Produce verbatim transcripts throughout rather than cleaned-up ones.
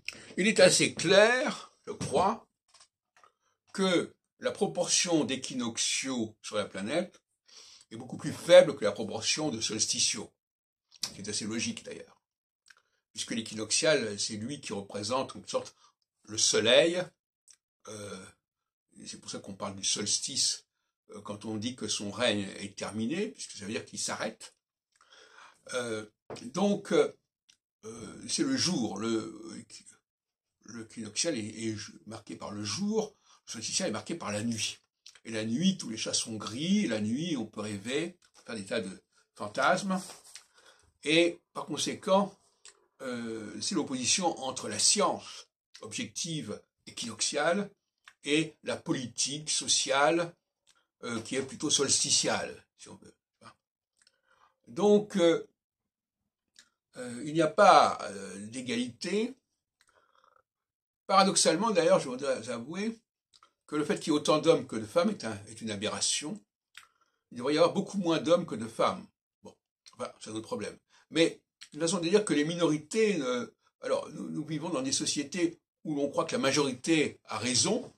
Il est assez clair, je crois, que la proportion d'équinoxiaux sur la planète est beaucoup plus faible que la proportion de solsticiaux, ce qui est assez logique d'ailleurs, puisque l'équinoxial, c'est lui qui représente en quelque sorte le soleil, euh, c'est pour ça qu'on parle du solstice euh, quand on dit que son règne est terminé, puisque ça veut dire qu'il s'arrête. Euh, donc, euh, c'est le jour, le, le équinoxial est, est marqué par le jour, le solsticial est marqué par la nuit. Et la nuit, tous les chats sont gris, la nuit, on peut rêver, faire des tas de fantasmes, et par conséquent, euh, c'est l'opposition entre la science objective équinoxiale et la politique sociale euh, qui est plutôt solsticiale, si on veut. Donc, euh, euh, il n'y a pas euh, d'égalité. Paradoxalement, d'ailleurs, je voudrais avouer que le fait qu'il y ait autant d'hommes que de femmes est, un, est une aberration. Il devrait y avoir beaucoup moins d'hommes que de femmes. Bon, enfin, c'est un autre problème. Mais une façon de dire que les minorités... Euh, alors, nous, nous vivons dans des sociétés où l'on croit que la majorité a raison.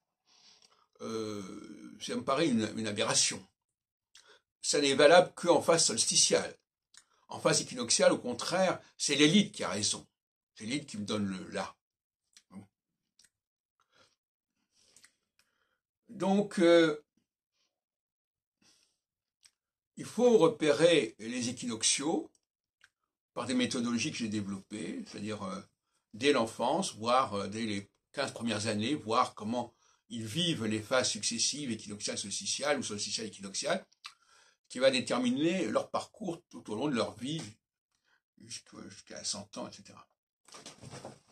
Euh, ça me paraît une, une aberration. Ça n'est valable qu'en phase solsticiale. En phase équinoxiale, au contraire, c'est l'élite qui a raison. C'est l'élite qui me donne le là. Donc, euh, il faut repérer les équinoxiaux par des méthodologies que j'ai développées, c'est-à-dire euh, dès l'enfance, voire euh, dès les quinze premières années, voir comment ils vivent les phases successives, équinoxiales, solsticiales ou solsticiales, équinoxiales, qui va déterminer leur parcours tout au long de leur vie, jusqu'à cent ans, et cetera.